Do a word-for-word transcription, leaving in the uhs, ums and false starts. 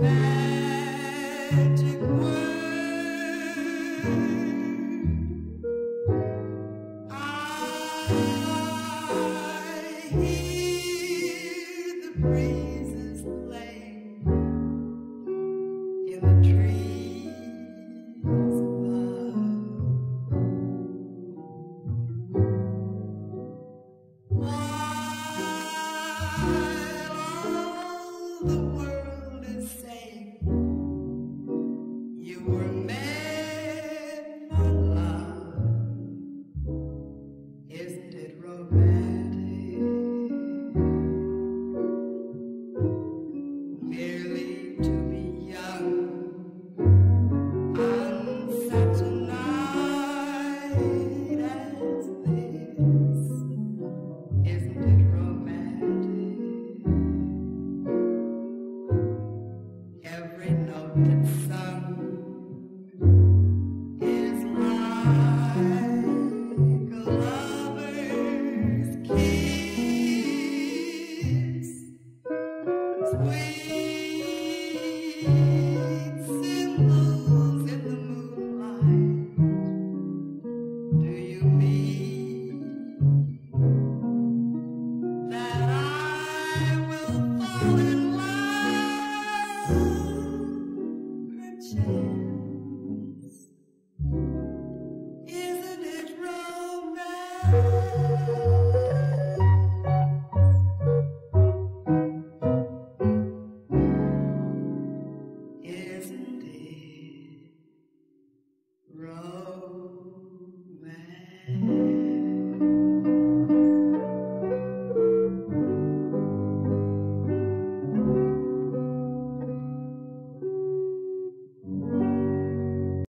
magic word. I hear the breezes play in the trees above. While all the world is saying you were made for love, isn't it romantic? Merely to be young on such a night as this, isn't it romantic? Every note that's sung is like a lover's kiss, sweet symbols in the moonlight. Do you mean that I will fall in love, perchance? Isn't it romantic?